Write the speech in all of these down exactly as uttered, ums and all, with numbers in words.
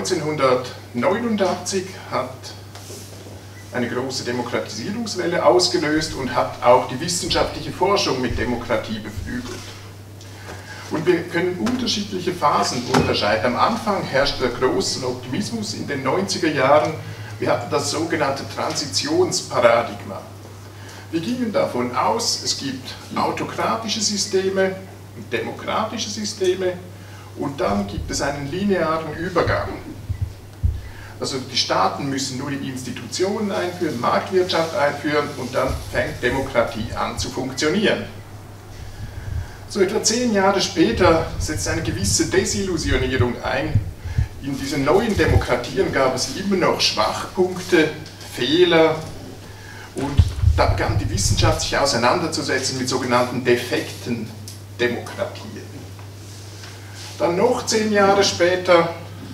neunzehnhundertneunundachtzig hat eine große Demokratisierungswelle ausgelöst und hat auch die wissenschaftliche Forschung mit Demokratie beflügelt. Und wir können unterschiedliche Phasen unterscheiden. Am Anfang herrschte großer Optimismus in den neunziger Jahren. Wir hatten das sogenannte Transitionsparadigma. Wir gingen davon aus, es gibt autokratische Systeme und demokratische Systeme und dann gibt es einen linearen Übergang. Also die Staaten müssen nur die Institutionen einführen, Marktwirtschaft einführen und dann fängt Demokratie an zu funktionieren. So etwa zehn Jahre später setzt eine gewisse Desillusionierung ein. In diesen neuen Demokratien gab es immer noch Schwachpunkte, Fehler und da begann die Wissenschaft sich auseinanderzusetzen mit sogenannten defekten Demokratien. Dann noch zehn Jahre später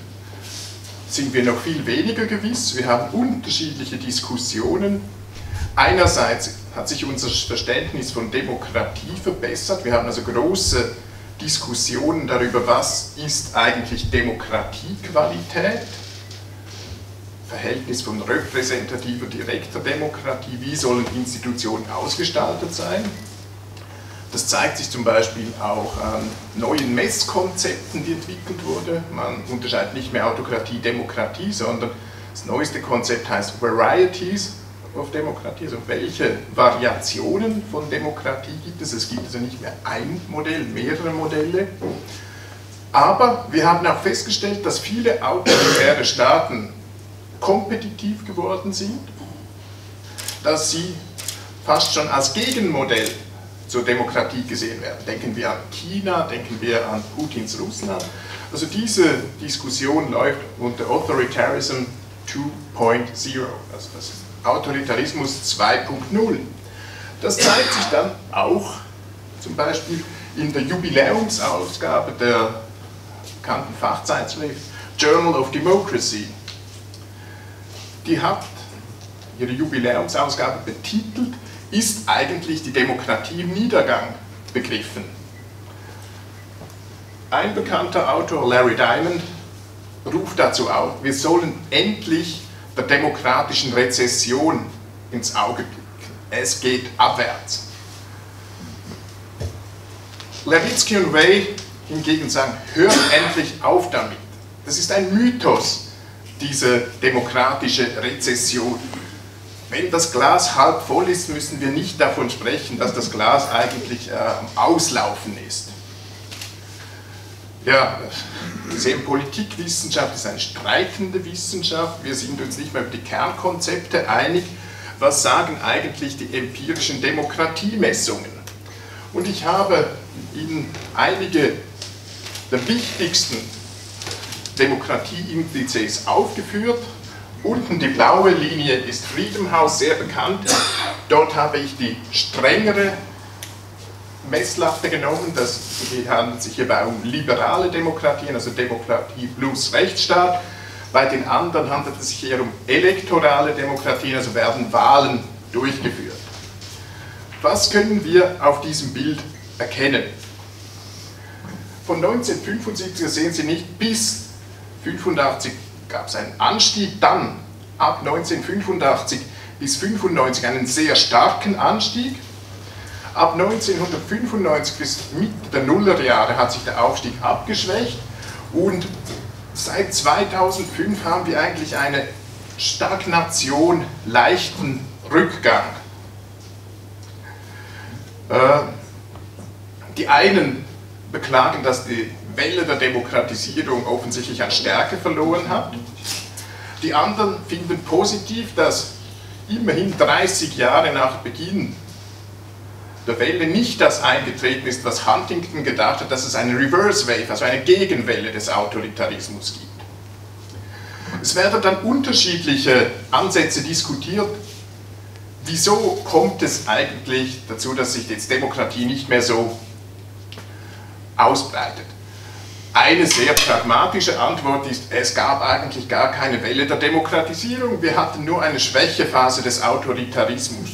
sind wir noch viel weniger gewiss. Wir haben unterschiedliche Diskussionen. Einerseits hat sich unser Verständnis von Demokratie verbessert. Wir haben also große Diskussionen darüber, was ist eigentlich Demokratiequalität, Verhältnis von repräsentativer, direkter Demokratie, wie sollen Institutionen ausgestaltet sein. Das zeigt sich zum Beispiel auch an neuen Messkonzepten, die entwickelt wurden. Man unterscheidet nicht mehr Autokratie, Demokratie, sondern das neueste Konzept heißt Varieties of Demokratie, also welche Variationen von Demokratie gibt es. Es gibt also nicht mehr ein Modell, mehrere Modelle. Aber wir haben auch festgestellt, dass viele autoritäre Staaten kompetitiv geworden sind, dass sie fast schon als Gegenmodell zur Demokratie gesehen werden. Denken wir an China, denken wir an Putins Russland. Also diese Diskussion läuft unter Authoritarianism zwei Punkt null, also das Autoritarismus zwei Punkt null. Das zeigt sich dann auch zum Beispiel in der Jubiläumsausgabe der bekannten Fachzeitschrift Journal of Democracy. Die hat ihre Jubiläumsausgabe betitelt, ist eigentlich die Demokratie im Niedergang begriffen. Ein bekannter Autor, Larry Diamond, ruft dazu auf, wir sollen endlich der demokratischen Rezession ins Auge blicken. Es geht abwärts. Levitsky und Ray hingegen sagen, hört endlich auf damit. Das ist ein Mythos, diese demokratische Rezession. Wenn das Glas halb voll ist, müssen wir nicht davon sprechen, dass das Glas eigentlich äh, am Auslaufen ist. Ja, wir sehen, Politikwissenschaft ist eine streitende Wissenschaft. Wir sind uns nicht mehr über die Kernkonzepte einig. Was sagen eigentlich die empirischen Demokratiemessungen? Und ich habe Ihnen einige der wichtigsten Demokratieindizes aufgeführt. Unten die blaue Linie ist Freedom House, sehr bekannt. Dort habe ich die strengere Messlatte genommen. Das handelt sich hierbei um liberale Demokratien, also Demokratie plus Rechtsstaat. Bei den anderen handelt es sich eher um elektorale Demokratien, also werden Wahlen durchgeführt. Was können wir auf diesem Bild erkennen? Von neunzehnhundertfünfundsiebzig sehen Sie nicht, bis neunzehnhundertfünfundachtzig gab es einen Anstieg, dann ab neunzehnhundertfünfundachtzig bis neunzehnhundertfünfundneunzig einen sehr starken Anstieg. Ab neunzehnhundertfünfundneunzig bis Mitte der Nullerjahre hat sich der Aufstieg abgeschwächt und seit zweitausendfünf haben wir eigentlich eine Stagnation, leichten Rückgang. Die einen beklagen, dass die Welle der Demokratisierung offensichtlich an Stärke verloren hat. Die anderen finden positiv, dass immerhin dreißig Jahre nach Beginn der Welle nicht das eingetreten ist, was Huntington gedacht hat, dass es eine Reverse Wave, also eine Gegenwelle des Autoritarismus gibt. Es werden dann unterschiedliche Ansätze diskutiert. Wieso kommt es eigentlich dazu, dass sich jetzt Demokratie nicht mehr so ausbreitet? Eine sehr pragmatische Antwort ist, es gab eigentlich gar keine Welle der Demokratisierung, wir hatten nur eine Schwächephase des Autoritarismus.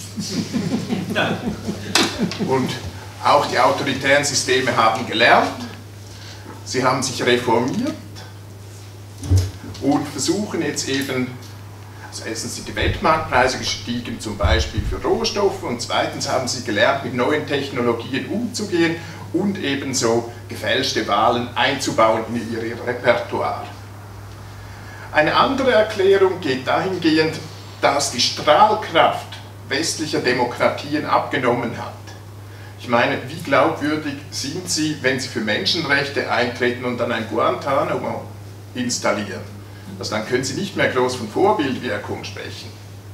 Und auch die autoritären Systeme haben gelernt, sie haben sich reformiert und versuchen jetzt eben, also erstens sind die Weltmarktpreise gestiegen, zum Beispiel für Rohstoffe, und zweitens haben sie gelernt, mit neuen Technologien umzugehen und ebenso gefälschte Wahlen einzubauen in ihr Repertoire. Eine andere Erklärung geht dahingehend, dass die Strahlkraft westlicher Demokratien abgenommen hat. Ich meine, wie glaubwürdig sind Sie, wenn Sie für Menschenrechte eintreten und dann ein Guantanamo installieren? Also dann können Sie nicht mehr groß von Vorbildwirkung sprechen.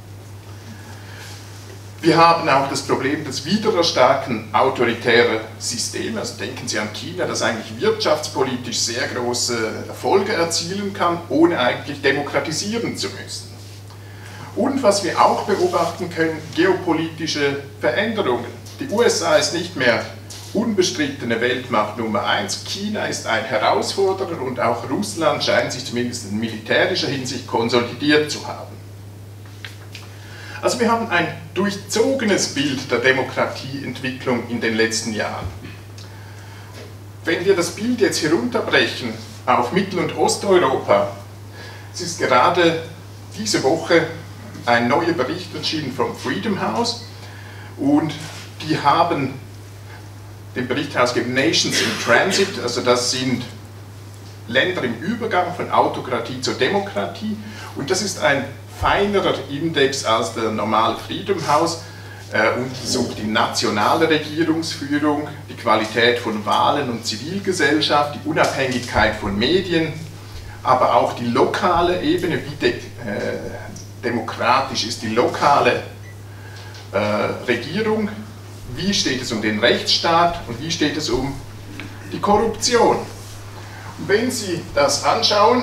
Wir haben auch das Problem des Wiedererstarken autoritärer Systeme. Also denken Sie an China, das eigentlich wirtschaftspolitisch sehr große Erfolge erzielen kann, ohne eigentlich demokratisieren zu müssen. Und was wir auch beobachten können, geopolitische Veränderungen. Die U S A ist nicht mehr unbestrittene Weltmacht Nummer eins, China ist ein Herausforderer und auch Russland scheint sich zumindest in militärischer Hinsicht konsolidiert zu haben. Also wir haben ein durchzogenes Bild der Demokratieentwicklung in den letzten Jahren. Wenn wir das Bild jetzt herunterbrechen auf Mittel- und Osteuropa, es ist gerade diese Woche ein neuer Bericht erschienen vom Freedom House und die haben den Bericht herausgegeben, Nations in Transit, also das sind Länder im Übergang von Autokratie zur Demokratie, und das ist ein feinerer Index als der normale Freedom House, äh, untersucht die nationale Regierungsführung, die Qualität von Wahlen und Zivilgesellschaft, die Unabhängigkeit von Medien, aber auch die lokale Ebene, wie de, äh, demokratisch ist die lokale äh, Regierung, wie steht es um den Rechtsstaat und wie steht es um die Korruption. Und wenn Sie das anschauen,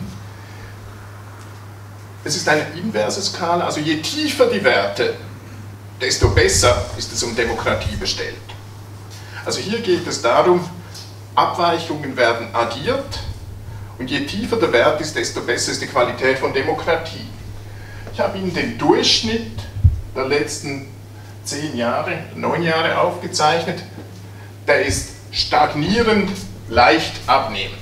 es ist eine inverse Skala, also je tiefer die Werte, desto besser ist es um Demokratie bestellt. Also hier geht es darum, Abweichungen werden addiert und je tiefer der Wert ist, desto besser ist die Qualität von Demokratie. Ich habe Ihnen den Durchschnitt der letzten zehn Jahre, neun Jahre aufgezeichnet. Der ist stagnierend, leicht abnehmend.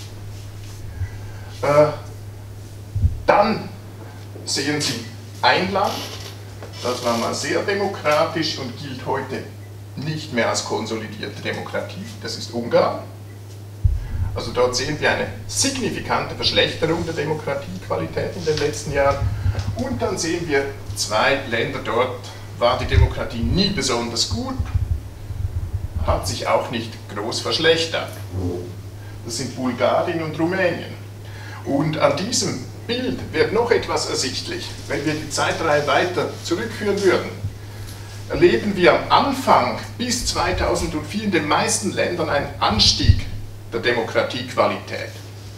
Äh, dann sehen Sie ein Land, das war mal sehr demokratisch und gilt heute nicht mehr als konsolidierte Demokratie, das ist Ungarn. Also dort sehen wir eine signifikante Verschlechterung der Demokratiequalität in den letzten Jahren. Und dann sehen wir zwei Länder, dort war die Demokratie nie besonders gut, hat sich auch nicht groß verschlechtert. Das sind Bulgarien und Rumänien. Und an diesem Bild wird noch etwas ersichtlich. Wenn wir die Zeitreihe weiter zurückführen würden, erleben wir am Anfang bis zweitausendvier in den meisten Ländern einen Anstieg der Demokratiequalität.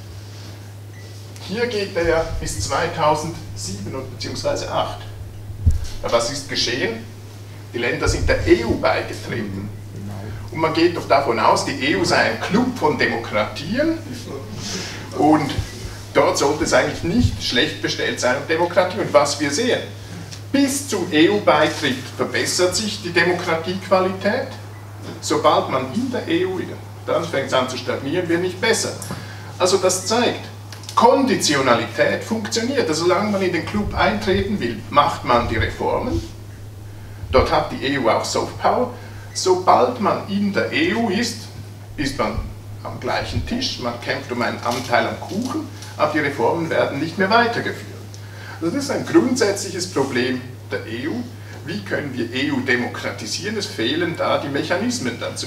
Hier geht er bis zweitausendsieben bzw. zweitausendacht. Aber was ist geschehen? Die Länder sind der E U beigetreten. Und man geht doch davon aus, die E U sei ein Club von Demokratien und dort sollte es eigentlich nicht schlecht bestellt sein um Demokratie. Und was wir sehen, bis zum E U-Beitritt verbessert sich die Demokratiequalität. Sobald man in der E U ist, dann fängt es an zu stagnieren, wird nicht besser. Also das zeigt, Konditionalität funktioniert. Also solange man in den Club eintreten will, macht man die Reformen. Dort hat die E U auch Softpower. Sobald man in der E U ist, ist man am gleichen Tisch, man kämpft um einen Anteil am Kuchen, aber die Reformen werden nicht mehr weitergeführt. Also das ist ein grundsätzliches Problem der E U. Wie können wir E U demokratisieren? Es fehlen da die Mechanismen dazu.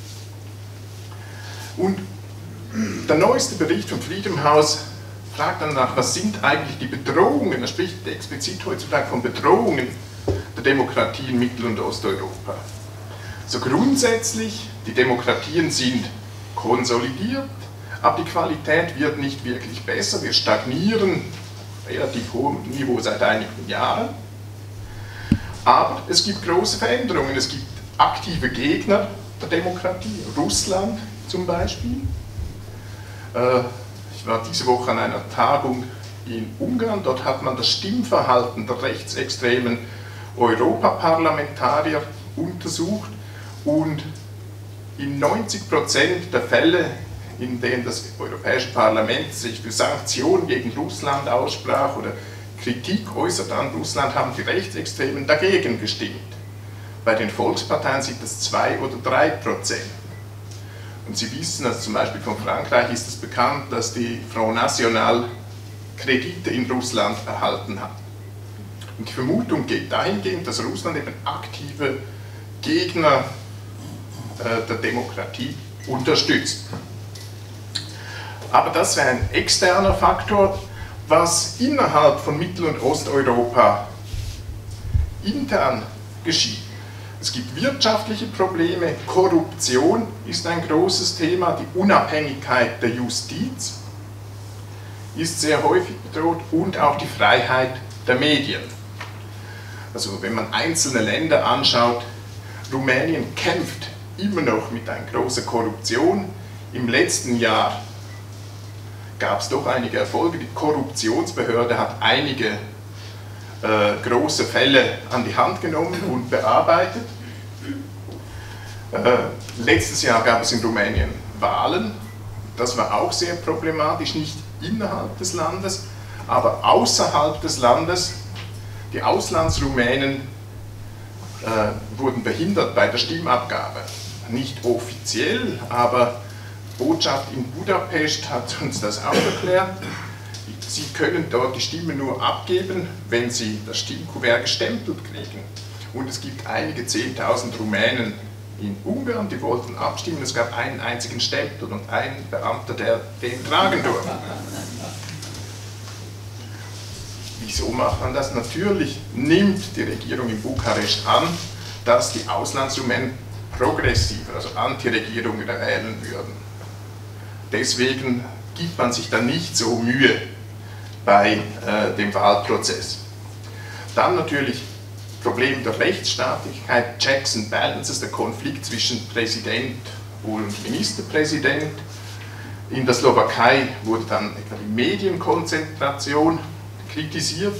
Und der neueste Bericht vom Freedom House fragt dann nach, was sind eigentlich die Bedrohungen, er spricht explizit heutzutage von Bedrohungen der Demokratie in Mittel- und Osteuropa. So grundsätzlich, die Demokratien sind konsolidiert, aber die Qualität wird nicht wirklich besser, wir stagnieren auf relativ hohem Niveau seit einigen Jahren. Aber es gibt große Veränderungen, es gibt aktive Gegner der Demokratie, Russland zum Beispiel. Ich war diese Woche an einer Tagung in Ungarn, dort hat man das Stimmverhalten der rechtsextremen Europaparlamentarier untersucht und in neunzig Prozent der Fälle in denen das Europäische Parlament sich für Sanktionen gegen Russland aussprach oder Kritik äußert an Russland, haben die Rechtsextremen dagegen gestimmt. Bei den Volksparteien sind das zwei oder drei Prozent. Und Sie wissen, also zum Beispiel von Frankreich ist es bekannt, dass die Front National Kredite in Russland erhalten hat. Und die Vermutung geht dahingehend, dass Russland eben aktive Gegner äh, der Demokratie unterstützt. Aber das wäre ein externer Faktor. Was innerhalb von Mittel- und Osteuropa intern geschieht. Es gibt wirtschaftliche Probleme, Korruption ist ein großes Thema, die Unabhängigkeit der Justiz ist sehr häufig bedroht und auch die Freiheit der Medien. Also wenn man einzelne Länder anschaut, Rumänien kämpft immer noch mit einer großen Korruption. Im letzten Jahr gab es doch einige Erfolge. Die Korruptionsbehörde hat einige äh, große Fälle an die Hand genommen und bearbeitet. Äh, letztes Jahr gab es in Rumänien Wahlen. Das war auch sehr problematisch, nicht innerhalb des Landes, aber außerhalb des Landes. Die Auslandsrumänen äh, wurden behindert bei der Stimmabgabe. Nicht offiziell, aber die Botschaft in Budapest hat uns das auch erklärt. Sie können dort die Stimme nur abgeben, wenn sie das Stimmkuvert gestempelt kriegen. Und es gibt einige zehntausend Rumänen in Ungarn, die wollten abstimmen. Es gab einen einzigen Stempel und einen Beamter, der den tragen durfte. Wieso macht man das? Natürlich nimmt die Regierung in Bukarest an, dass die Auslandsrumänen progressiver, also Antiregierungen wählen würden. Deswegen gibt man sich dann nicht so Mühe bei äh, dem Wahlprozess. Dann natürlich Problem der Rechtsstaatlichkeit, Checks and Balances, der Konflikt zwischen Präsident und Ministerpräsident. In der Slowakei wurde dann etwa die Medienkonzentration kritisiert.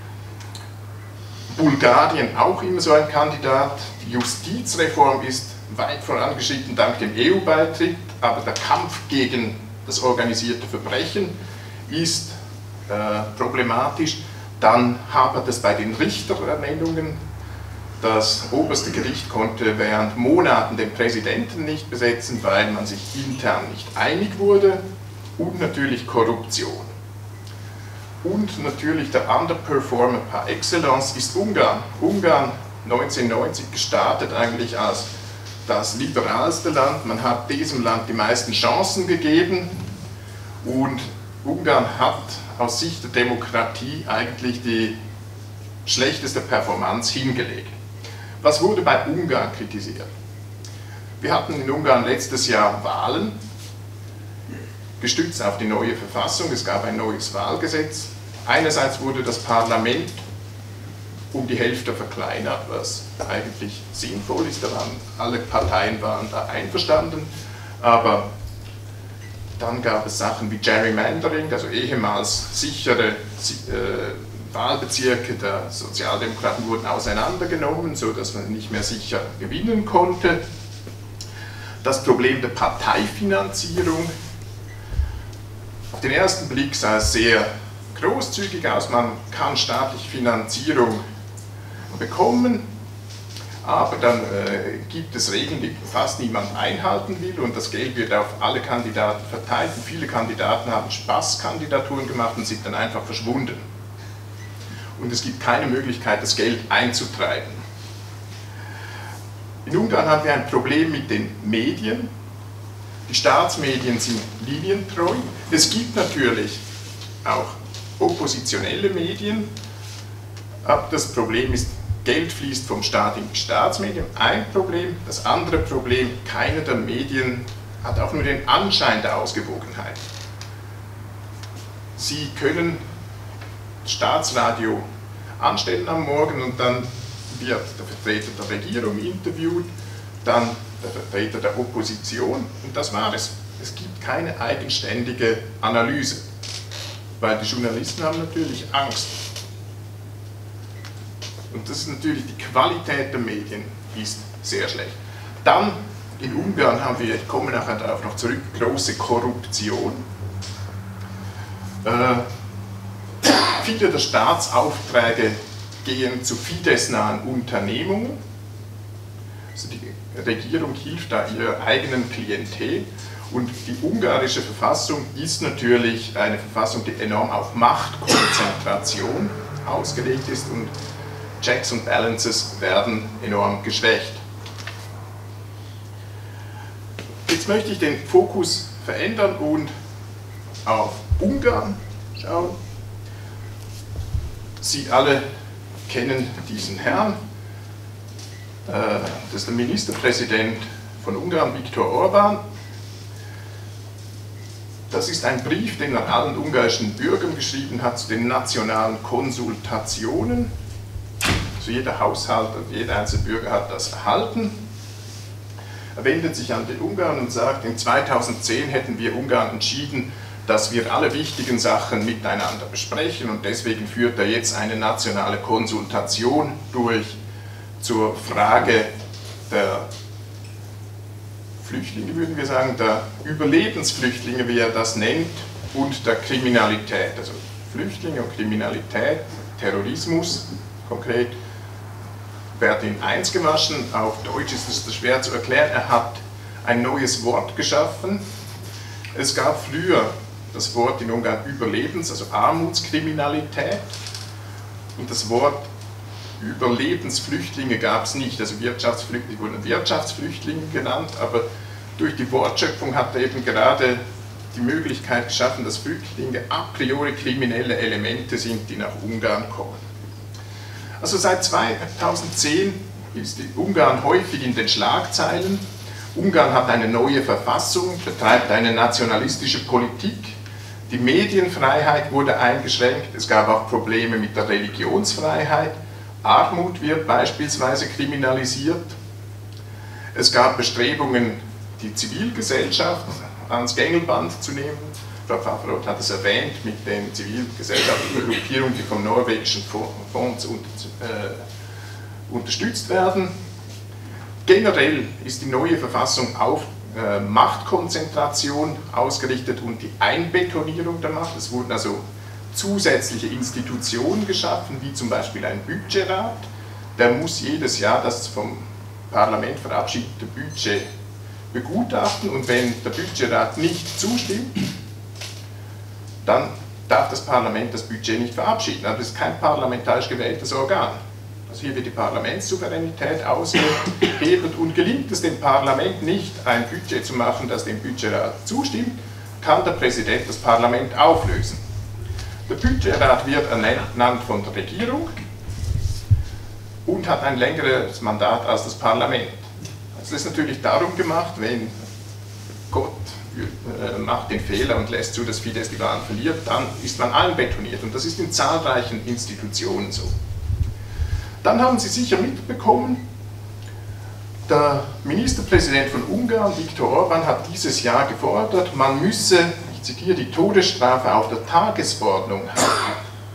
Bulgarien auch immer so ein Kandidat. Die Justizreform ist weit vorangeschritten dank dem E U-Beitritt, aber der Kampf gegen das organisierte Verbrechen ist äh, problematisch. Dann hapert es bei den Richterernennungen. Das oberste Gericht konnte während Monaten den Präsidenten nicht besetzen, weil man sich intern nicht einig wurde. Und natürlich Korruption. Und natürlich der Underperformer par excellence ist Ungarn. Ungarn neunzehnhundertneunzig gestartet eigentlich als das liberalste Land. Man hat diesem Land die meisten Chancen gegeben und Ungarn hat aus Sicht der Demokratie eigentlich die schlechteste Performance hingelegt. Was wurde bei Ungarn kritisiert? Wir hatten in Ungarn letztes Jahr Wahlen, gestützt auf die neue Verfassung. Es gab ein neues Wahlgesetz. Einerseits wurde das Parlament um die Hälfte verkleinert, was eigentlich sinnvoll ist. Da waren, alle Parteien waren da einverstanden, aber dann gab es Sachen wie Gerrymandering, also ehemals sichere äh, Wahlbezirke der Sozialdemokraten wurden auseinandergenommen, sodass man nicht mehr sicher gewinnen konnte. Das Problem der Parteifinanzierung. Auf den ersten Blick sah es sehr großzügig aus, man kann staatliche Finanzierung bekommen, aber dann äh, gibt es Regeln, die fast niemand einhalten will und das Geld wird auf alle Kandidaten verteilt und viele Kandidaten haben Spaßkandidaturen gemacht und sind dann einfach verschwunden. Und es gibt keine Möglichkeit, das Geld einzutreiben. In Ungarn haben wir ein Problem mit den Medien. Die Staatsmedien sind linientreu. Es gibt natürlich auch oppositionelle Medien, aber das Problem ist, Geld fließt vom Staat in die Staatsmedien. Ein Problem. Das andere Problem, keine der Medien hat auch nur den Anschein der Ausgewogenheit. Sie können Staatsradio anstellen am Morgen und dann wird der Vertreter der Regierung interviewt, dann der Vertreter der Opposition und das war es. Es gibt keine eigenständige Analyse, weil die Journalisten haben natürlich Angst. Und das ist natürlich, die Qualität der Medien ist sehr schlecht. Dann In Ungarn haben wir, ich komme nachher darauf noch zurück, große Korruption. Äh, viele der Staatsaufträge gehen zu Fidesz-nahen Unternehmungen. Also die Regierung hilft da ihrer eigenen Klientel. Und die ungarische Verfassung ist natürlich eine Verfassung, die enorm auf Machtkonzentration ausgelegt ist, und Checks und Balances werden enorm geschwächt. Jetzt möchte ich den Fokus verändern und auf Ungarn schauen. Sie alle kennen diesen Herrn. Das ist der Ministerpräsident von Ungarn, Viktor Orbán. Das ist ein Brief, den er allen ungarischen Bürgern geschrieben hat zu den nationalen Konsultationen. Also jeder Haushalt und jeder einzelne Bürger hat das erhalten. Er wendet sich an den Ungarn und sagt, in zweitausendzehn hätten wir Ungarn entschieden, dass wir alle wichtigen Sachen miteinander besprechen, und deswegen führt er jetzt eine nationale Konsultation durch zur Frage der Flüchtlinge, würden wir sagen, der Überlebensflüchtlinge, wie er das nennt, und der Kriminalität. Also Flüchtlinge und Kriminalität, Terrorismus konkret, werden in eins gewaschen. Auf Deutsch ist es schwer zu erklären. Er hat ein neues Wort geschaffen. Es gab früher das Wort in Ungarn Überlebens-, also Armutskriminalität, und das Wort Überlebensflüchtlinge gab es nicht. Also Wirtschaftsflüchtlinge wurden Wirtschaftsflüchtlinge genannt, aber durch die Wortschöpfung hat er eben gerade die Möglichkeit geschaffen, dass Flüchtlinge a priori kriminelle Elemente sind, die nach Ungarn kommen. Also seit zweitausendzehn ist Ungarn häufig in den Schlagzeilen. Ungarn hat eine neue Verfassung, betreibt eine nationalistische Politik. Die Medienfreiheit wurde eingeschränkt, es gab auch Probleme mit der Religionsfreiheit. Armut wird beispielsweise kriminalisiert. Es gab Bestrebungen, die Zivilgesellschaft ans Gängelband zu nehmen. Frau Pfafferoth hat es erwähnt, mit den zivilgesellschaftlichen Gruppierungen, die vom norwegischen Fonds unter, äh, unterstützt werden. Generell ist die neue Verfassung auf äh, Machtkonzentration ausgerichtet und die Einbetonierung der Macht. Es wurden also zusätzliche Institutionen geschaffen, wie zum Beispiel ein Budgetrat. Der muss jedes Jahr das vom Parlament verabschiedete Budget begutachten, und wenn der Budgetrat nicht zustimmt, dann darf das Parlament das Budget nicht verabschieden. Aber das ist kein parlamentarisch gewähltes Organ. Also hier wird die Parlamentssouveränität ausgehebelt, und gelingt es dem Parlament nicht, ein Budget zu machen, das dem Budgetrat zustimmt, kann der Präsident das Parlament auflösen. Der Budgetrat wird ernannt von der Regierung und hat ein längeres Mandat als das Parlament. Also das ist natürlich darum gemacht, wenn Gott äh, macht den Fehler und lässt zu, dass Fidesz die Wahlen verliert, dann ist man einbetoniert, und das ist in zahlreichen Institutionen so. Dann haben Sie sicher mitbekommen, der Ministerpräsident von Ungarn, Viktor Orbán, hat dieses Jahr gefordert, man müsse, ich zitiere, die Todesstrafe auf der Tagesordnung haben.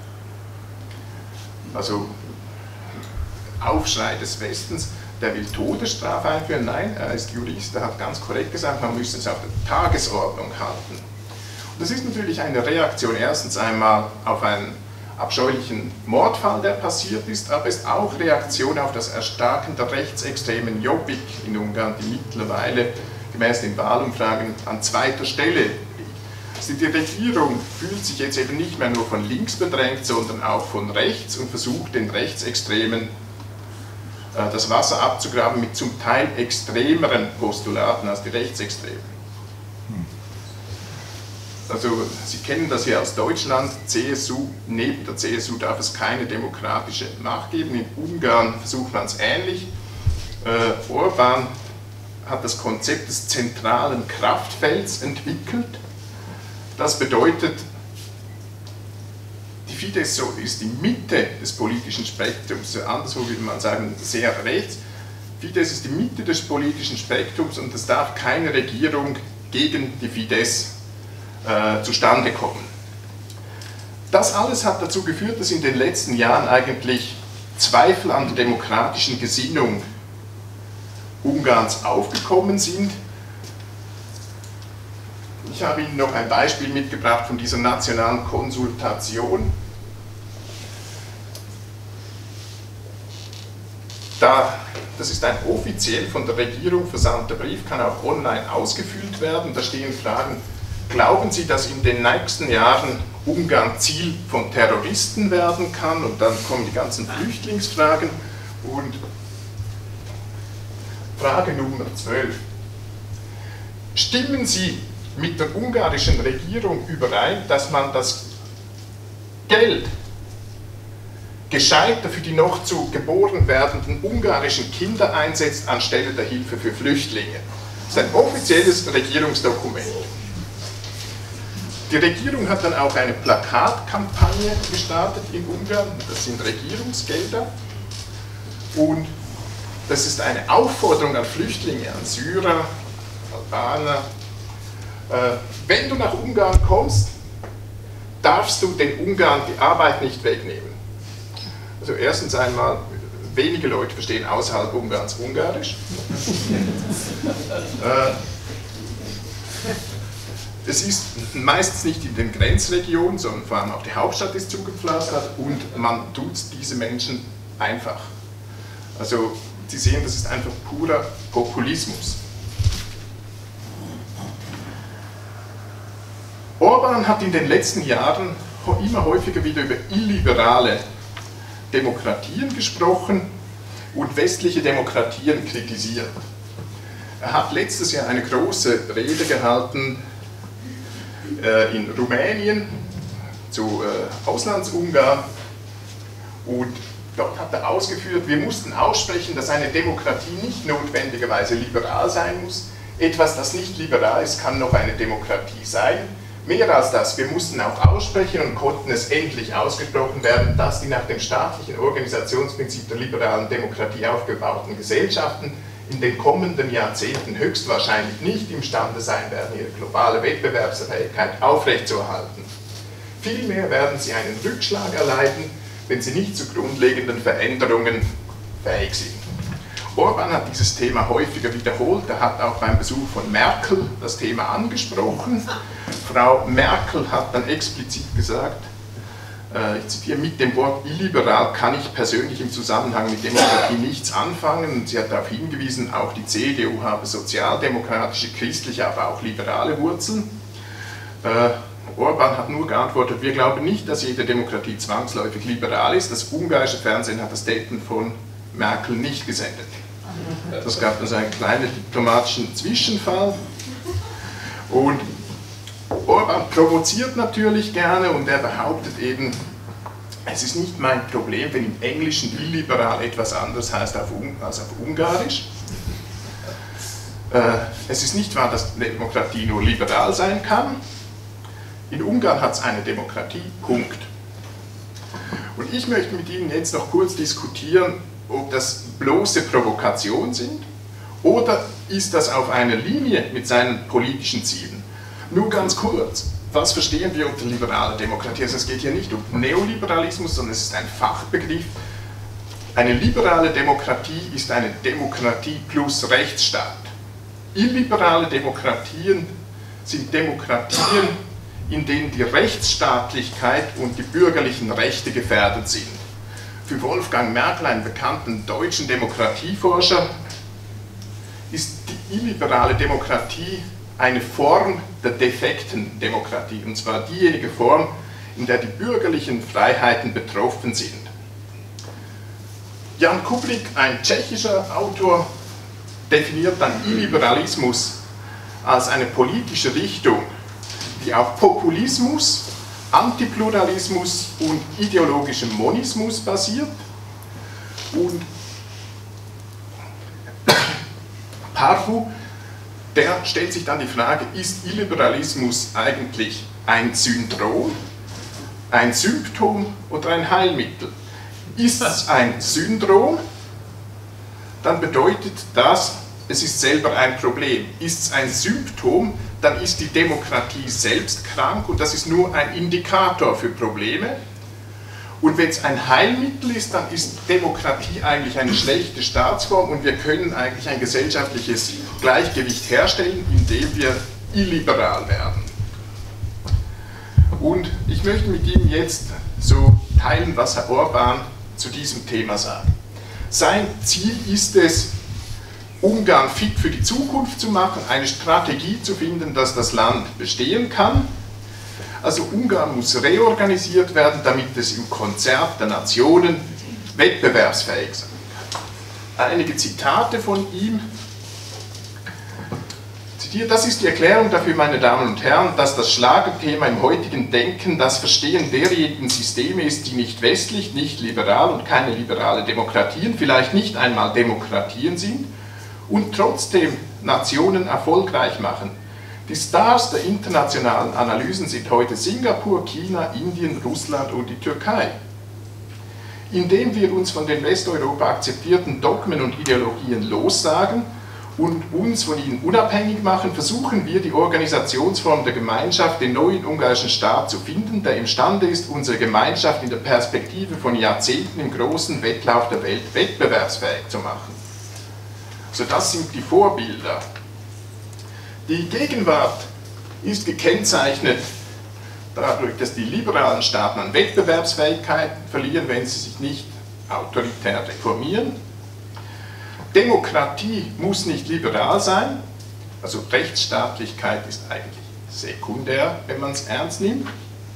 Also Aufschrei des Westens, der will Todesstrafe einführen. Nein, er ist Jurist, er hat ganz korrekt gesagt, man müsse es auf der Tagesordnung halten. Und das ist natürlich eine Reaktion erstens einmal auf einen abscheulichen Mordfall, der passiert ist, aber ist auch Reaktion auf das Erstarken der rechtsextremen Jobbik in Ungarn, die mittlerweile gemäß den Wahlumfragen an zweiter Stelle liegt. Also die Regierung fühlt sich jetzt eben nicht mehr nur von links bedrängt, sondern auch von rechts, und versucht den Rechtsextremen äh, das Wasser abzugraben mit zum Teil extremeren Postulaten als die Rechtsextremen. Also Sie kennen das hier aus Deutschland, C S U, neben der C S U darf es keine demokratische Macht geben. In Ungarn versucht man es ähnlich. Äh, Orbán hat das Konzept des zentralen Kraftfelds entwickelt. Das bedeutet, die Fidesz ist die Mitte des politischen Spektrums, anderswo würde man sagen, sehr rechts. Fidesz ist die Mitte des politischen Spektrums, und es darf keine Regierung gegen die Fidesz Äh, zustande kommen. Das alles hat dazu geführt, dass in den letzten Jahren eigentlich Zweifel an der demokratischen Gesinnung Ungarns aufgekommen sind. Ich habe Ihnen noch ein Beispiel mitgebracht von dieser nationalen Konsultation. Da, das ist ein offiziell von der Regierung versandter Brief, kann auch online ausgefüllt werden. Da stehen Fragen: Glauben Sie, dass in den nächsten Jahren Ungarn Ziel von Terroristen werden kann? Und dann kommen die ganzen Flüchtlingsfragen. Und Frage Nummer zwölf. Stimmen Sie mit der ungarischen Regierung überein, dass man das Geld gescheiter für die noch zu geboren werdenden ungarischen Kinder einsetzt, anstelle der Hilfe für Flüchtlinge? Das ist ein offizielles Regierungsdokument. Die Regierung hat dann auch eine Plakatkampagne gestartet in Ungarn, das sind Regierungsgelder, und das ist eine Aufforderung an Flüchtlinge, an Syrer, Albaner: äh, Wenn du nach Ungarn kommst, darfst du den Ungarn die Arbeit nicht wegnehmen. Also erstens einmal, wenige Leute verstehen außerhalb Ungarns Ungarisch. äh, Es ist meistens nicht in den Grenzregionen, sondern vor allem auch die Hauptstadt ist zugepflastert, und man tut diese Menschen einfach. Also Sie sehen, das ist einfach purer Populismus. Orbán hat in den letzten Jahren immer häufiger wieder über illiberale Demokratien gesprochen und westliche Demokratien kritisiert. Er hat letztes Jahr eine große Rede gehalten äh, in Rumänien zu äh, Auslandsungarn, und dort hat er ausgeführt, wir mussten aussprechen, dass eine Demokratie nicht notwendigerweise liberal sein muss. Etwas, das nicht liberal ist, kann noch eine Demokratie sein. Mehr als das, wir mussten auch aussprechen und konnten es endlich ausgesprochen werden, dass die nach dem staatlichen Organisationsprinzip der liberalen Demokratie aufgebauten Gesellschaften in den kommenden Jahrzehnten höchstwahrscheinlich nicht imstande sein werden, ihre globale Wettbewerbsfähigkeit aufrechtzuerhalten. Vielmehr werden sie einen Rückschlag erleiden, wenn sie nicht zu grundlegenden Veränderungen fähig sind. Orbán hat dieses Thema häufiger wiederholt. Er hat auch beim Besuch von Merkel das Thema angesprochen. Frau Merkel hat dann explizit gesagt, äh, ich zitiere: Mit dem Wort illiberal kann ich persönlich im Zusammenhang mit Demokratie nichts anfangen. Und sie hat darauf hingewiesen, auch die C D U habe sozialdemokratische, christliche, aber auch liberale Wurzeln. Äh, Orbán hat nur geantwortet: Wir glauben nicht, dass jede Demokratie zwangsläufig liberal ist. Das ungarische Fernsehen hat das Statement von Merkel nicht gesendet. Das gab also einen kleinen diplomatischen Zwischenfall. Und Orbán provoziert natürlich gerne, und er behauptet eben, es ist nicht mein Problem, wenn im Englischen illiberal etwas anderes heißt als auf Ungarisch. Es ist nicht wahr, dass Demokratie nur liberal sein kann. In Ungarn hat es eine Demokratie, Punkt. Und ich möchte mit Ihnen jetzt noch kurz diskutieren, ob das bloße Provokationen sind oder ist das auf einer Linie mit seinen politischen Zielen. Nur ganz kurz, was verstehen wir unter liberaler Demokratie? Also es geht hier nicht um Neoliberalismus, sondern es ist ein Fachbegriff. Eine liberale Demokratie ist eine Demokratie plus Rechtsstaat. Illiberale Demokratien sind Demokratien, in denen die Rechtsstaatlichkeit und die bürgerlichen Rechte gefährdet sind. Für Wolfgang Merkel, einen bekannten deutschen Demokratieforscher, ist die illiberale Demokratie eine Form der defekten Demokratie, und zwar diejenige Form, in der die bürgerlichen Freiheiten betroffen sind. Jan Kublik, ein tschechischer Autor, definiert dann Illiberalismus als eine politische Richtung, die auf Populismus, Antipluralismus und ideologischem Monismus basiert. Und Parvu, der stellt sich dann die Frage, ist Illiberalismus eigentlich ein Syndrom, ein Symptom oder ein Heilmittel? Ist es ein Syndrom, dann bedeutet das, es ist selber ein Problem. Ist es ein Symptom, dann ist die Demokratie selbst krank, und das ist nur ein Indikator für Probleme. Und wenn es ein Heilmittel ist, dann ist Demokratie eigentlich eine schlechte Staatsform und wir können eigentlich ein gesellschaftliches Gleichgewicht herstellen, indem wir illiberal werden. Und ich möchte mit Ihnen jetzt so teilen, was Herr Orbán zu diesem Thema sagt. Sein Ziel ist es, Ungarn fit für die Zukunft zu machen, eine Strategie zu finden, dass das Land bestehen kann. Also Ungarn muss reorganisiert werden, damit es im Konzert der Nationen wettbewerbsfähig sein kann. Einige Zitate von ihm. Das ist die Erklärung dafür, meine Damen und Herren, dass das Schlagerthema im heutigen Denken das Verstehen derjenigen Systeme ist, die nicht westlich, nicht liberal und keine liberale Demokratien, vielleicht nicht einmal Demokratien sind und trotzdem Nationen erfolgreich machen. Die Stars der internationalen Analysen sind heute Singapur, China, Indien, Russland und die Türkei. Indem wir uns von den Westeuropa akzeptierten Dogmen und Ideologien lossagen und uns von ihnen unabhängig machen, versuchen wir, die Organisationsform der Gemeinschaft, den neuen ungarischen Staat zu finden, der imstande ist, unsere Gemeinschaft in der Perspektive von Jahrzehnten im großen Wettlauf der Welt wettbewerbsfähig zu machen. Also das sind die Vorbilder. Die Gegenwart ist gekennzeichnet dadurch, dass die liberalen Staaten an Wettbewerbsfähigkeit verlieren, wenn sie sich nicht autoritär reformieren. Demokratie muss nicht liberal sein, also Rechtsstaatlichkeit ist eigentlich sekundär, wenn man es ernst nimmt.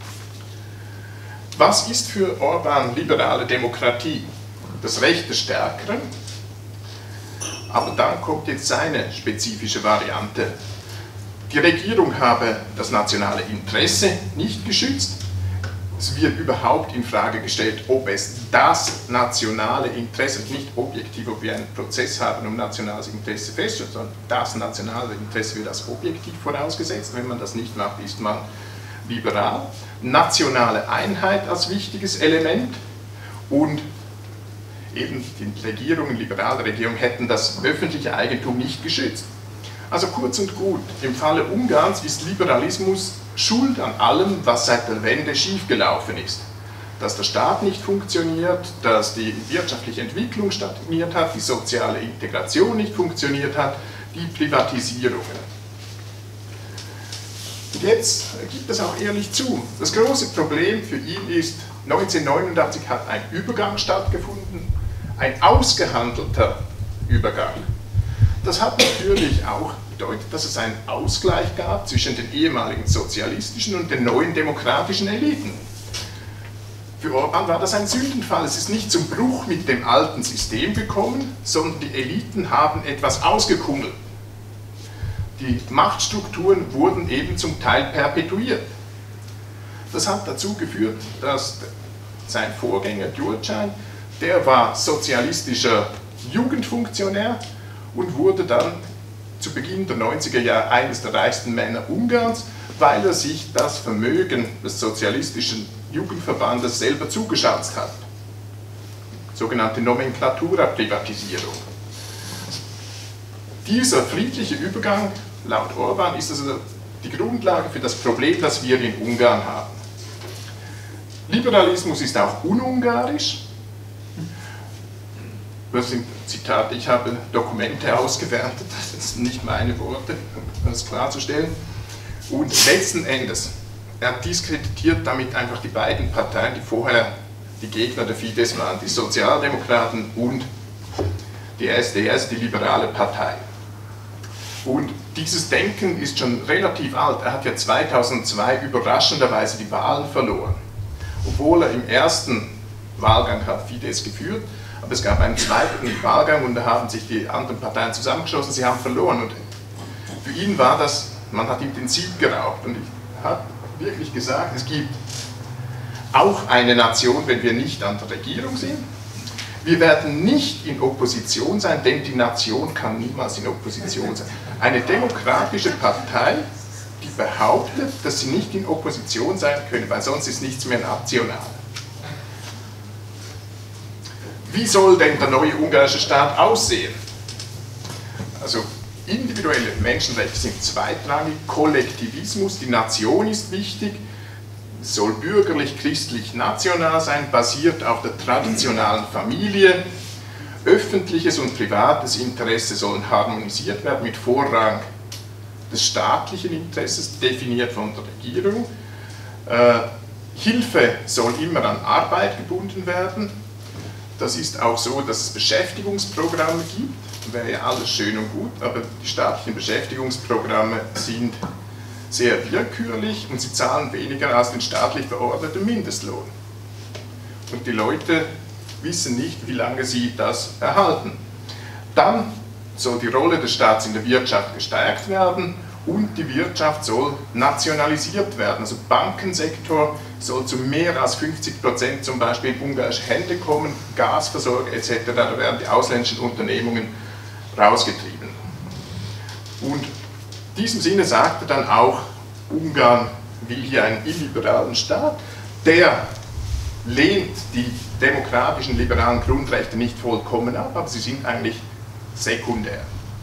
Was ist für Orbán liberale Demokratie? Das Recht des Stärkeren, aber dann kommt jetzt seine spezifische Variante. Die Regierung habe das nationale Interesse nicht geschützt. Es wird überhaupt in Frage gestellt, ob es das nationale Interesse, nicht objektiv, ob wir einen Prozess haben, um nationales Interesse festzustellen, sondern das nationale Interesse wird als objektiv vorausgesetzt. Wenn man das nicht macht, ist man liberal. Nationale Einheit als wichtiges Element und eben die Regierungen, liberale Regierungen hätten das öffentliche Eigentum nicht geschützt. Also kurz und gut, im Falle Ungarns ist Liberalismus schuld an allem, was seit der Wende schiefgelaufen ist. Dass der Staat nicht funktioniert, dass die wirtschaftliche Entwicklung stagniert hat, die soziale Integration nicht funktioniert hat, die Privatisierungen. Jetzt gibt es auch ehrlich zu, das große Problem für ihn ist, neunzehnhundertneunundachtzig hat ein Übergang stattgefunden, ein ausgehandelter Übergang. Das hat natürlich auch bedeutet, dass es einen Ausgleich gab zwischen den ehemaligen sozialistischen und den neuen demokratischen Eliten. Für Orbán war das ein Sündenfall. Es ist nicht zum Bruch mit dem alten System gekommen, sondern die Eliten haben etwas ausgekungelt. Die Machtstrukturen wurden eben zum Teil perpetuiert. Das hat dazu geführt, dass sein Vorgänger Gyurcsány, der war sozialistischer Jugendfunktionär und wurde dann zu Beginn der neunziger Jahre eines der reichsten Männer Ungarns, weil er sich das Vermögen des sozialistischen Jugendverbandes selber zugeschanzt hat. Sogenannte Nomenklatura-Privatisierung. Dieser friedliche Übergang, laut Orbán, ist also die Grundlage für das Problem, das wir in Ungarn haben. Liberalismus ist auch unungarisch. Das sind Zitate, ich habe Dokumente ausgewertet, das sind nicht meine Worte, um das klarzustellen. Und letzten Endes, er diskreditiert damit einfach die beiden Parteien, die vorher die Gegner der Fidesz waren, die Sozialdemokraten und die S D S, die liberale Partei. Und dieses Denken ist schon relativ alt. Er hat ja zweitausendzwei überraschenderweise die Wahlen verloren. Obwohl er im ersten Wahlgang hat Fidesz geführt, aber es gab einen zweiten Wahlgang und da haben sich die anderen Parteien zusammengeschlossen, sie haben verloren. Und für ihn war das, man hat ihm den Sieg geraubt. Und er hat wirklich gesagt, es gibt auch eine Nation, wenn wir nicht an der Regierung sind. Wir werden nicht in Opposition sein, denn die Nation kann niemals in Opposition sein. Eine demokratische Partei, die behauptet, dass sie nicht in Opposition sein können, weil sonst ist nichts mehr national. Wie soll denn der neue ungarische Staat aussehen? Also individuelle Menschenrechte sind zweitrangig, Kollektivismus, die Nation ist wichtig, soll bürgerlich-christlich-national sein, basiert auf der traditionalen Familie. Öffentliches und privates Interesse sollen harmonisiert werden mit Vorrang des staatlichen Interesses, definiert von der Regierung. Äh, Hilfe soll immer an Arbeit gebunden werden. Das ist auch so, dass es Beschäftigungsprogramme gibt. Wäre ja alles schön und gut, aber die staatlichen Beschäftigungsprogramme sind sehr willkürlich und sie zahlen weniger als den staatlich verordneten Mindestlohn. Und die Leute wissen nicht, wie lange sie das erhalten. Dann soll die Rolle des Staats in der Wirtschaft gestärkt werden und die Wirtschaft soll nationalisiert werden. Also Bankensektor soll zu mehr als fünfzig Prozent zum Beispiel in ungarische Hände kommen, Gasversorger et cetera. Da werden die ausländischen Unternehmungen rausgetrieben. Und in diesem Sinne sagte dann auch, Ungarn will hier einen illiberalen Staat, der lehnt die demokratischen, liberalen Grundrechte nicht vollkommen ab, aber sie sind eigentlich sekundär.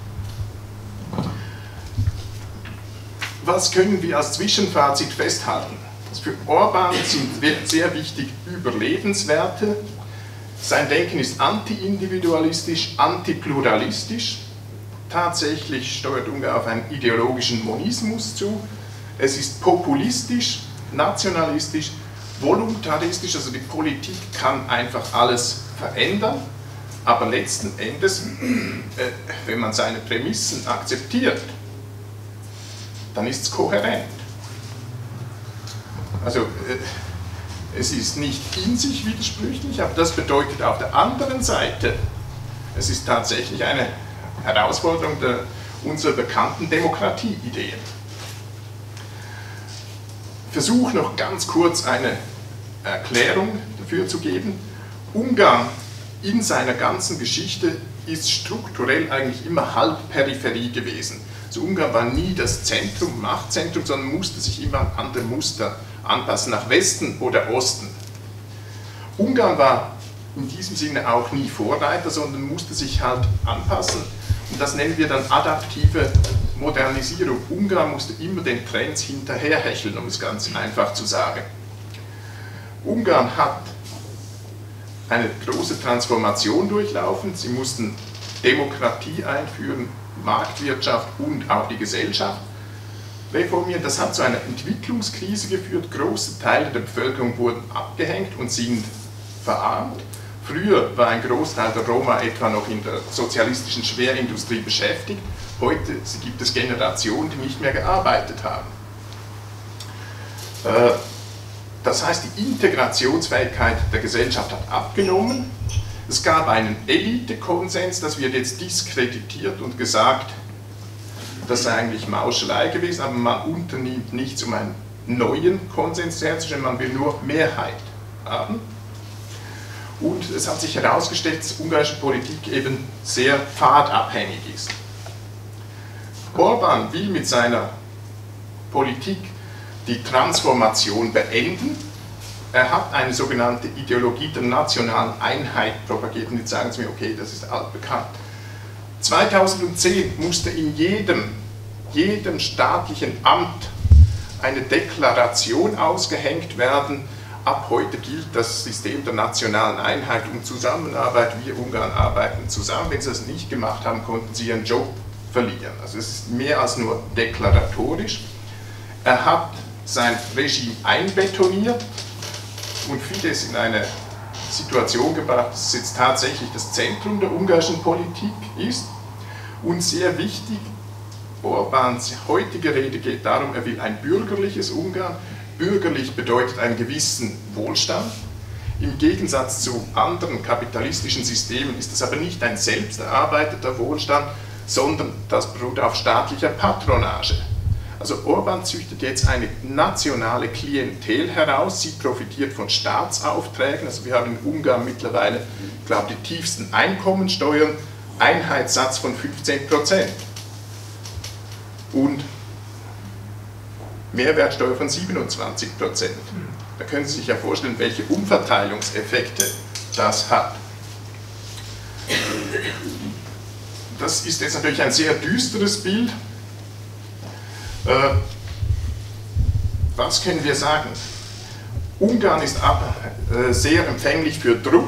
Was können wir als Zwischenfazit festhalten? Für Orbán sind sehr wichtig Überlebenswerte. Sein Denken ist anti-individualistisch, antipluralistisch. Tatsächlich steuert Ungarn auf einen ideologischen Monismus zu. Es ist populistisch, nationalistisch, voluntaristisch, also die Politik kann einfach alles verändern, aber letzten Endes, äh, wenn man seine Prämissen akzeptiert, dann ist es kohärent. Also äh, es ist nicht in sich widersprüchlich, aber das bedeutet auf der anderen Seite, es ist tatsächlich eine Herausforderung der, unserer bekannten Demokratieideen. Versuch noch ganz kurz eine Erklärung dafür zu geben. Ungarn in seiner ganzen Geschichte ist strukturell eigentlich immer Halbperipherie gewesen. Also Ungarn war nie das Zentrum, Machtzentrum, sondern musste sich immer an andere Muster anpassen, nach Westen oder Osten. Ungarn war in diesem Sinne auch nie Vorreiter, sondern musste sich halt anpassen. Und das nennen wir dann adaptive Modernisierung. Ungarn musste immer den Trends hinterherhecheln, um es ganz einfach zu sagen. Ungarn hat eine große Transformation durchlaufen. Sie mussten Demokratie einführen, Marktwirtschaft und auch die Gesellschaft reformieren. Das hat zu einer Entwicklungskrise geführt. Große Teile der Bevölkerung wurden abgehängt und sind verarmt. Früher war ein Großteil der Roma etwa noch in der sozialistischen Schwerindustrie beschäftigt. Heute gibt es Generationen, die nicht mehr gearbeitet haben. Das heißt, die Integrationsfähigkeit der Gesellschaft hat abgenommen. Es gab einen Elitekonsens, das wird jetzt diskreditiert und gesagt, das sei eigentlich Mauschelei gewesen, aber man unternimmt nichts, um einen neuen Konsens herzustellen, man will nur Mehrheit haben. Und es hat sich herausgestellt, dass ungarische Politik eben sehr pfadabhängig ist. Orbán will mit seiner Politik die Transformation beenden. Er hat eine sogenannte Ideologie der nationalen Einheit propagiert und jetzt sagen Sie mir, okay, das ist altbekannt. zweitausendzehn musste in jedem, jedem staatlichen Amt eine Deklaration ausgehängt werden. Ab heute gilt das System der nationalen Einheit und Zusammenarbeit. Wir Ungarn arbeiten zusammen. Wenn Sie das nicht gemacht haben, konnten Sie Ihren Job verlieren. Also es ist mehr als nur deklaratorisch. Er hat sein Regime einbetoniert und Fidesz in eine Situation gebracht, dass es jetzt tatsächlich das Zentrum der ungarischen Politik ist. Und sehr wichtig, Orbáns heutige Rede geht darum, er will ein bürgerliches Ungarn. Bürgerlich bedeutet einen gewissen Wohlstand. Im Gegensatz zu anderen kapitalistischen Systemen ist es aber nicht ein selbst erarbeiteter Wohlstand, sondern das beruht auf staatlicher Patronage. Also Orbán züchtet jetzt eine nationale Klientel heraus, sie profitiert von Staatsaufträgen, also wir haben in Ungarn mittlerweile, ich glaube, die tiefsten Einkommensteuern, Einheitssatz von fünfzehn Prozent und Mehrwertsteuer von siebenundzwanzig Prozent. Da können Sie sich ja vorstellen, welche Umverteilungseffekte das hat. Das ist jetzt natürlich ein sehr düsteres Bild. Was können wir sagen? Ungarn ist ab, äh, sehr empfänglich für Druck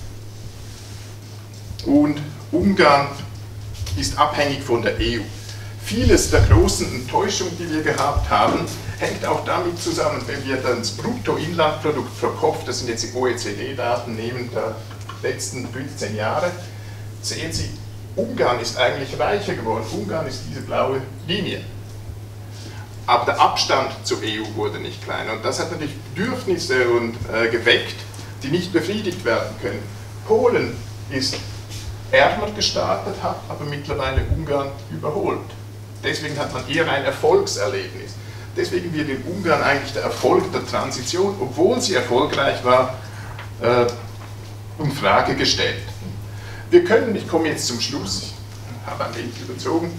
und Ungarn ist abhängig von der E U. Vieles der großen Enttäuschung, die wir gehabt haben, hängt auch damit zusammen, wenn wir dann das Bruttoinlandprodukt pro Kopf, das sind jetzt die O E C D-Daten, nehmen der letzten fünfzehn Jahre, sehen Sie, Ungarn ist eigentlich reicher geworden. Ungarn ist diese blaue Linie. Aber der Abstand zur E U wurde nicht kleiner. Und das hat natürlich Bedürfnisse und, äh, geweckt, die nicht befriedigt werden können. Polen ist ärmer gestartet, hat aber mittlerweile Ungarn überholt. Deswegen hat man eher ein Erfolgserlebnis. Deswegen wird in Ungarn eigentlich der Erfolg der Transition, obwohl sie erfolgreich war, äh, in Frage gestellt. Wir können, ich komme jetzt zum Schluss, ich habe ein wenig überzogen,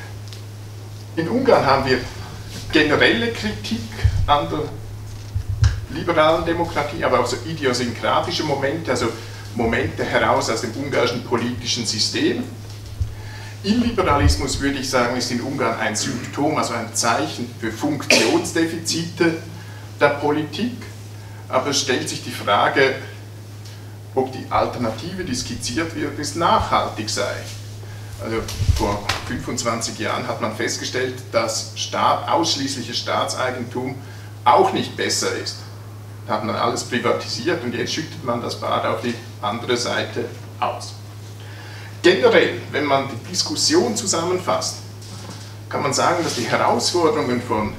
in Ungarn haben wir generelle Kritik an der liberalen Demokratie, aber auch so idiosynkratische Momente, also Momente heraus aus dem ungarischen politischen System. Illiberalismus, würde ich sagen, ist in Ungarn ein Symptom, also ein Zeichen für Funktionsdefizite der Politik, aber es stellt sich die Frage, ob die Alternative, die skizziert wird, ist nachhaltig sei. Also vor fünfundzwanzig Jahren hat man festgestellt, dass Staat, ausschließliches Staatseigentum auch nicht besser ist. Da hat man alles privatisiert und jetzt schüttet man das Bad auf die andere Seite aus. Generell, wenn man die Diskussion zusammenfasst, kann man sagen, dass die Herausforderungen von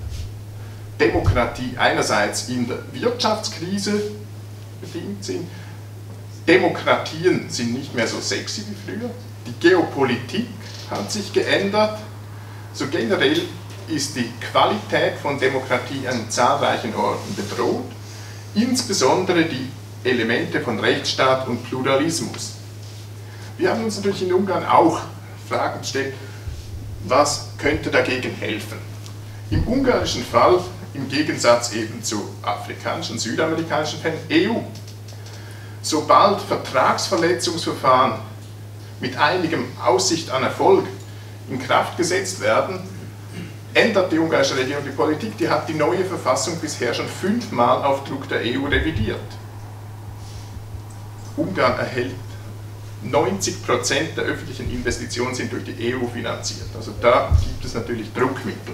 Demokratie einerseits in der Wirtschaftskrise bedingt sind. Demokratien sind nicht mehr so sexy wie früher. Die Geopolitik hat sich geändert. So generell ist die Qualität von Demokratie an zahlreichen Orten bedroht, insbesondere die Elemente von Rechtsstaat und Pluralismus. Wir haben uns natürlich in Ungarn auch Fragen gestellt, was könnte dagegen helfen? Im ungarischen Fall, im Gegensatz eben zu afrikanischen, südamerikanischen Fällen, E U. Sobald Vertragsverletzungsverfahren mit einigem Aussicht an Erfolg in Kraft gesetzt werden, ändert die ungarische Regierung die Politik. Die hat die neue Verfassung bisher schon fünfmal auf Druck der E U revidiert. Ungarn erhält neunzig Prozent der öffentlichen Investitionen sind durch die E U finanziert. Also da gibt es natürlich Druckmittel.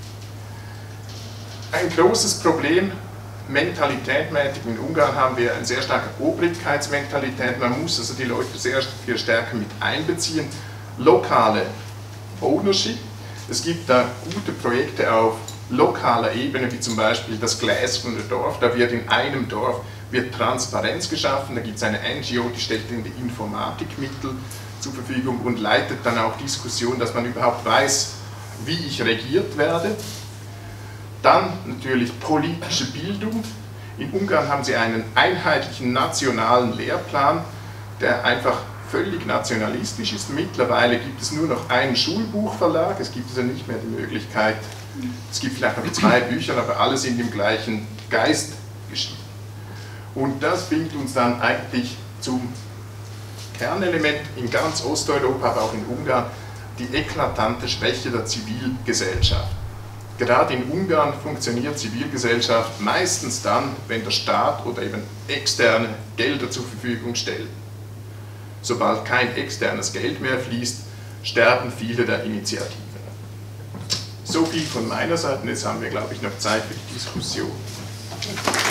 Ein großes Problem, mentalitätmäßig in Ungarn haben wir eine sehr starke Obrigkeitsmentalität. Man muss also die Leute sehr viel stärker mit einbeziehen. Lokale Ownership. Es gibt da gute Projekte auf lokaler Ebene, wie zum Beispiel das Gläserne Dorf. Da wird in einem Dorf wird Transparenz geschaffen, da gibt es eine N G O, die stellt in die Informatikmittel zur Verfügung und leitet dann auch Diskussionen, dass man überhaupt weiß, wie ich regiert werde. Dann natürlich politische Bildung. In Ungarn haben sie einen einheitlichen nationalen Lehrplan, der einfach völlig nationalistisch ist. Mittlerweile gibt es nur noch einen Schulbuchverlag, es gibt also nicht mehr die Möglichkeit, es gibt vielleicht noch zwei Bücher, aber alle sind im gleichen Geist geschrieben. Und das bringt uns dann eigentlich zum Kernelement in ganz Osteuropa, aber auch in Ungarn, die eklatante Schwäche der Zivilgesellschaft. Gerade in Ungarn funktioniert Zivilgesellschaft meistens dann, wenn der Staat oder eben externe Gelder zur Verfügung stellt. Sobald kein externes Geld mehr fließt, sterben viele der Initiativen. So viel von meiner Seite, jetzt haben wir, glaube ich, noch Zeit für die Diskussion.